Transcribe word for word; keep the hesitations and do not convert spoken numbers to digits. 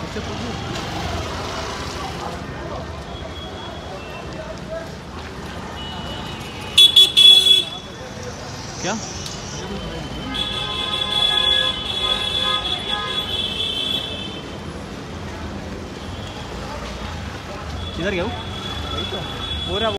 मुझसे पूछूं क्या? किधर गया वो? वही तो हो रहा।